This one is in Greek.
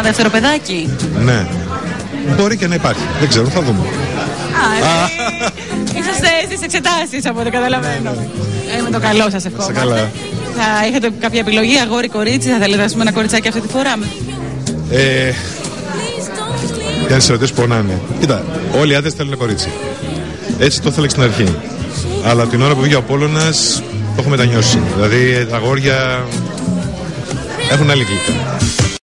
Ένα δεύτερο παιδάκι. Ναι. Μπορεί και να υπάρχει. Δεν ξέρω, θα δούμε. Είσαστε στις εξετάσεις από ό,τι καταλαβαίνω. Με το καλό σας ευχόμαστε. Καλά. Θα είχατε κάποια επιλογή, αγόρι, κορίτσι, θα θέλετε ένα κοριτσάκι αυτή τη φορά? Για να σε ρωτήσω πονάνε. Κοίτα, όλοι οι άντρες θέλουν κορίτσι. Έτσι το ήθελα στην αρχή. Αλλά την ώρα που βγήκε ο Απόλλωνας το έχω μετανιώσει. Δηλαδή τα αγόρια έχουν άλλη γλύκα.